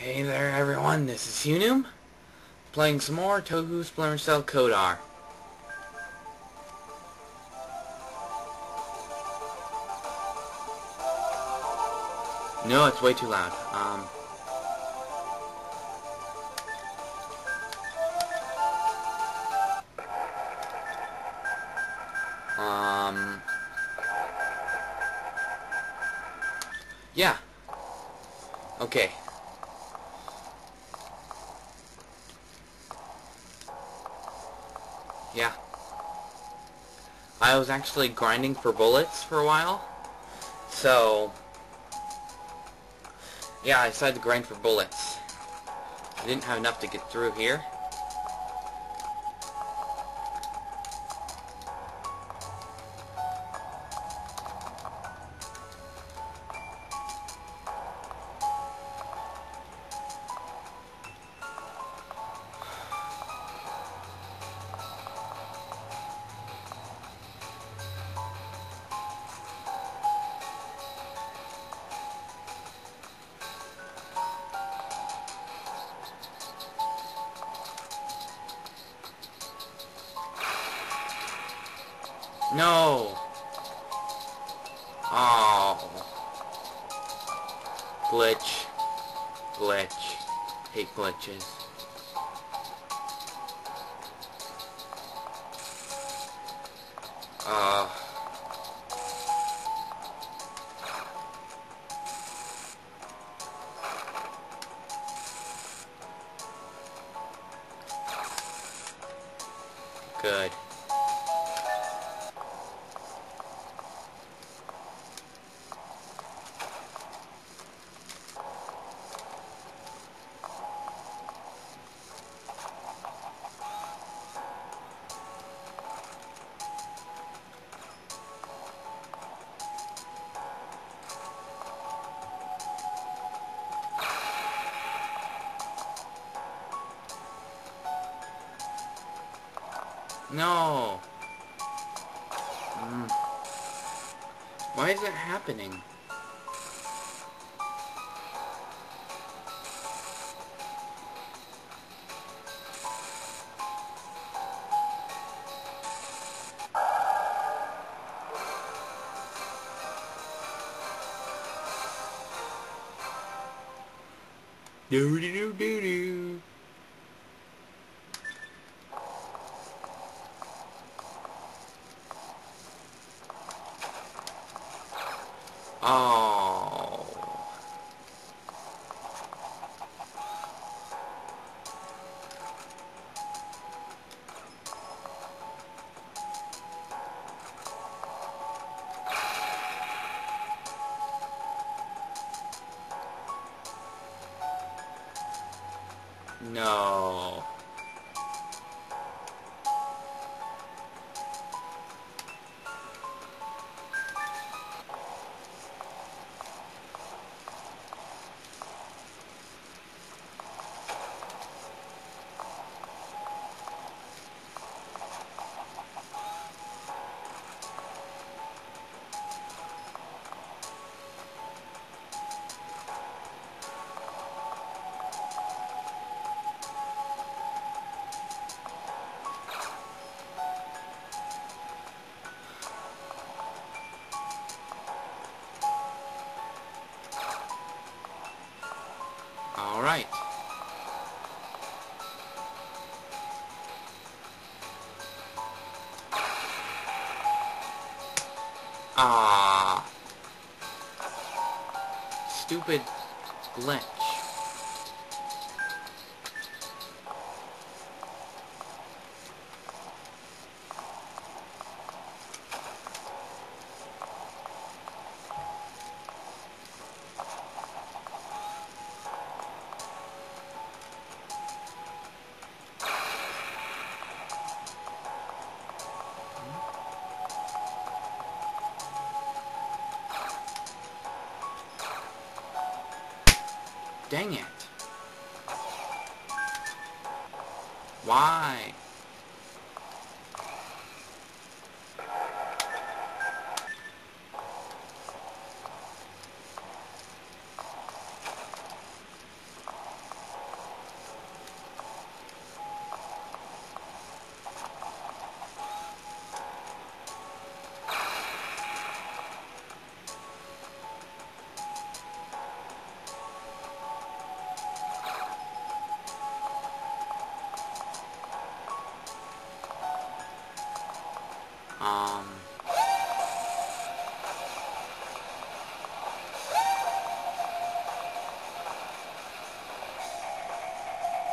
Hey there everyone, this is HUnewm, playing some more Touhou Splinter Kodar. No, it's way too loud. Yeah. Okay. Yeah. I was actually grinding for bullets for a while. So, yeah, I decided to grind for bullets. I didn't have enough to get through here. No! Oh. Glitch. Glitch. Hate glitches. Uh... Good. No! Why is that happening? Do-do-do-do-do. Oh. No. All right. Ah. Stupid glitch. Dang it. Why?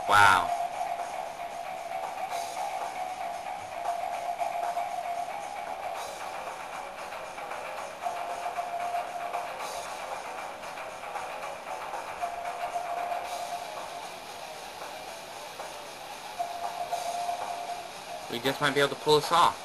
Wow. We just might be able to pull this off.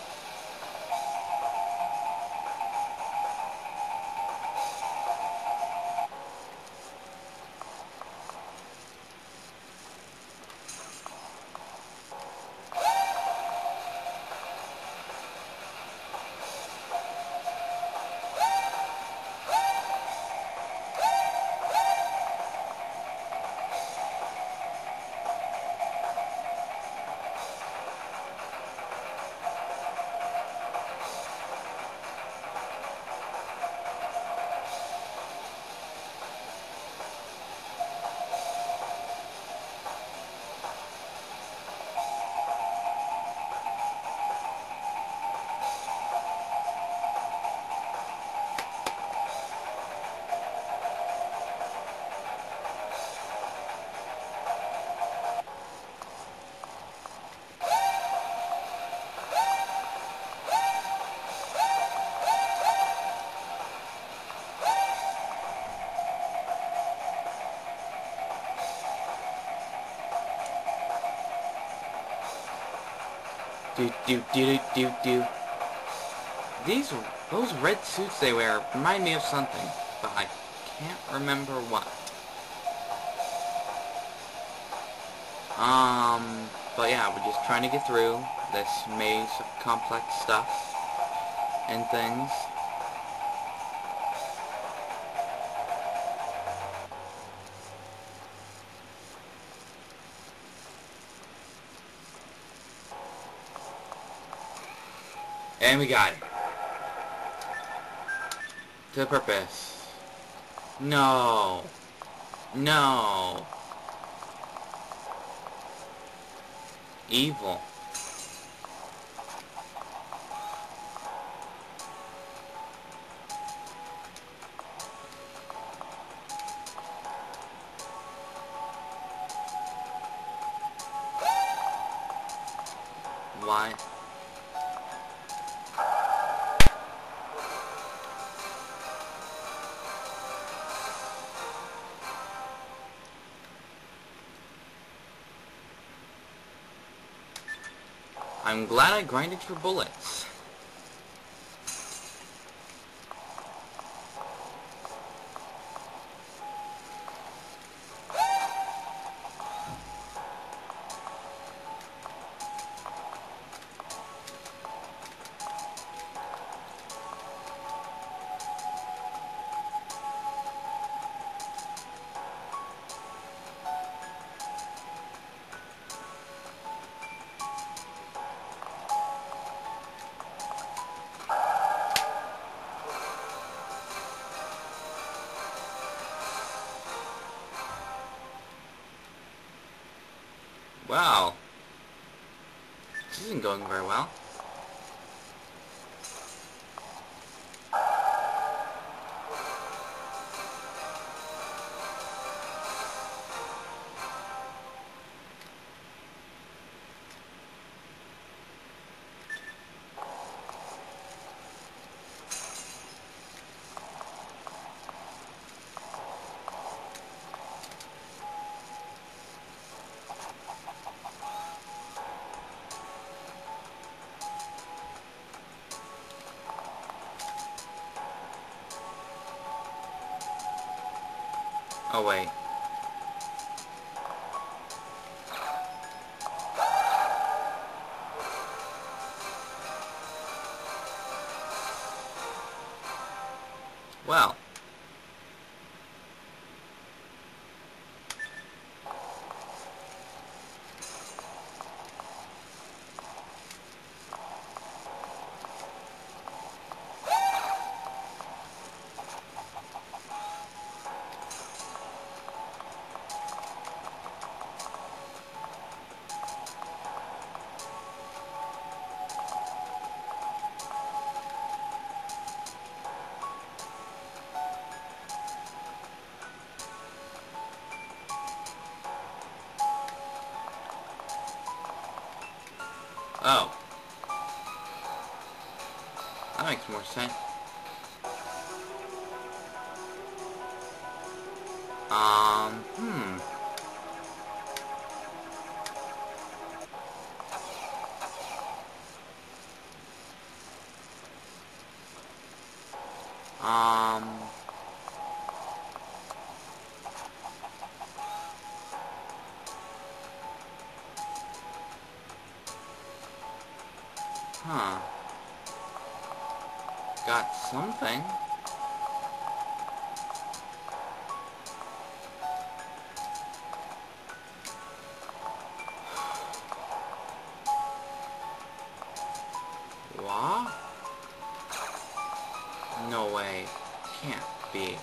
Do. Those red suits they wear remind me of something, but I can't remember what. But yeah, we're just trying to get through this maze of complex stuff and things. And we got it. To the purpose. No. No. Evil. Why? I'm glad I grinded for bullets. Wow. This isn't going very well. Oh wait. Well. Okay. Hmm. Huh. Got something. What? No way. Can't be.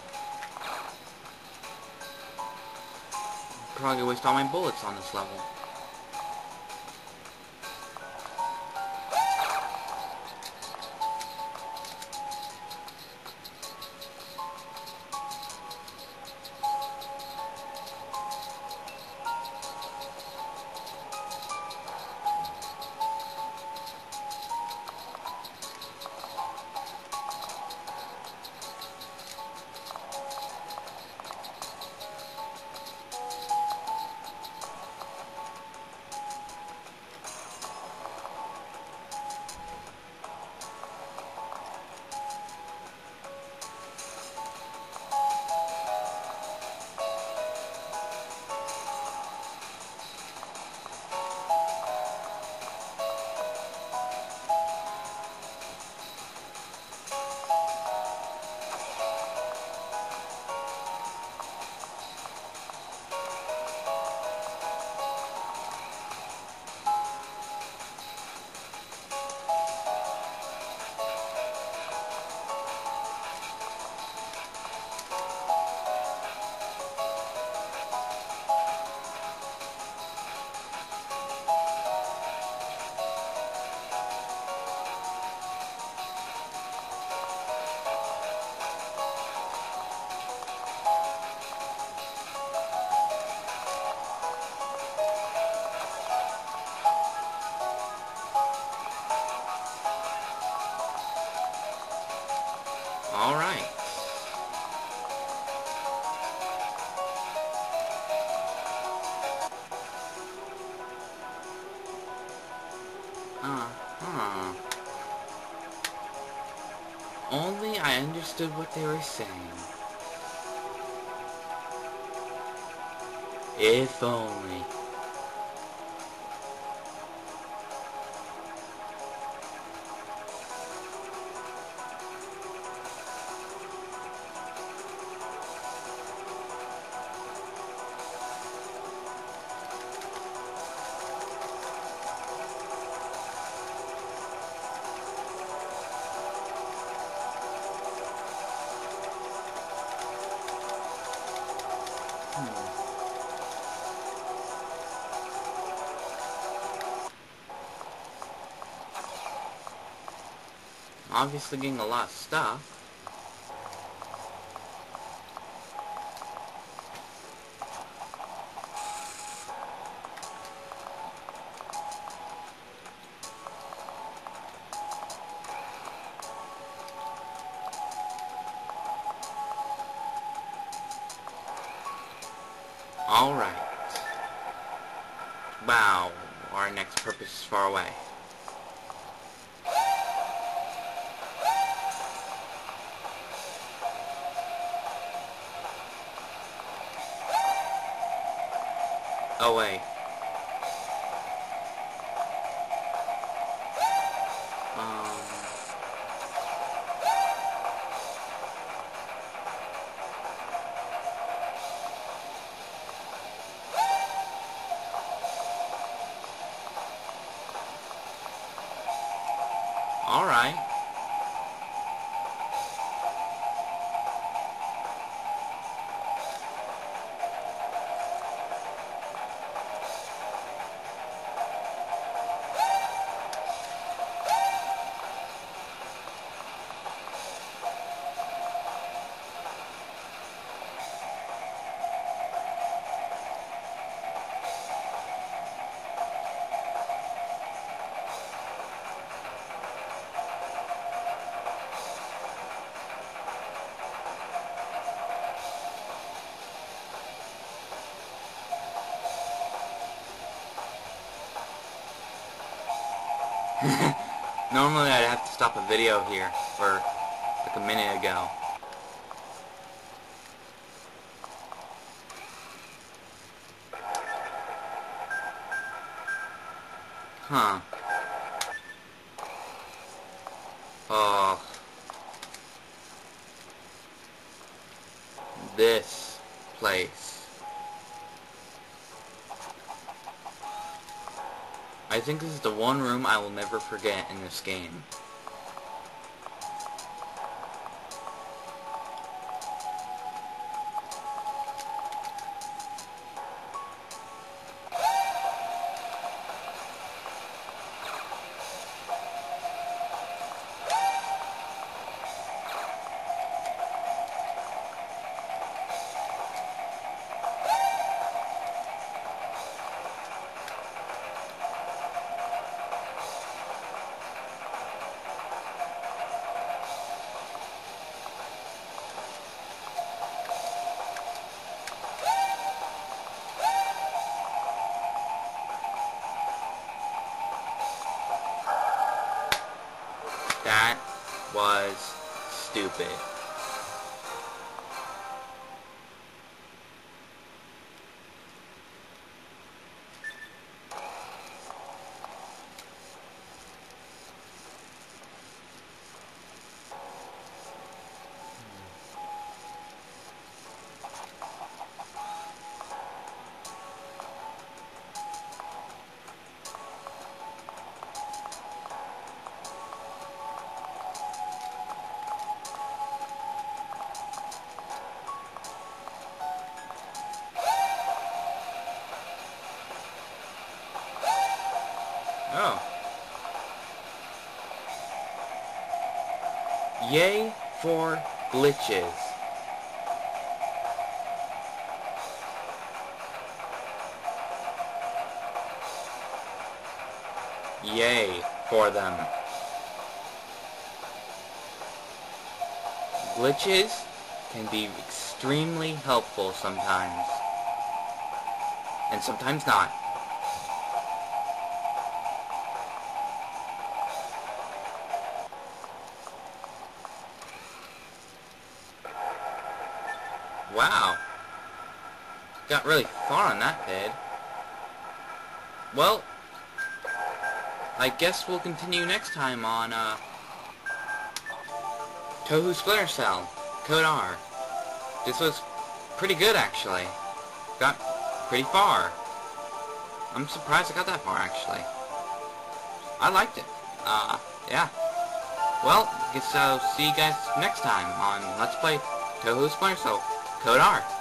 Probably waste all my bullets on this level. Alright. Uh-huh. Only I understood what they were saying. If only. Obviously getting a lot of stuff. Alright. Wow. Our next purpose is far away. Oh wait. Alright. Normally I'd have to stop a video here for like a minute ago. Huh. Oh. This place. I think this is the one room I will never forget in this game. That was stupid. Oh. Yay for glitches. Yay for them. Glitches can be extremely helpful sometimes. And sometimes not. Wow. Got really far on that bid. Well, I guess we'll continue next time on, Touhou Splinter Cell, Code R. This was pretty good, actually. Got pretty far. I'm surprised I got that far, actually. I liked it. Yeah. Well, guess I'll see you guys next time on Let's Play Touhou Splinter Cell, Code R.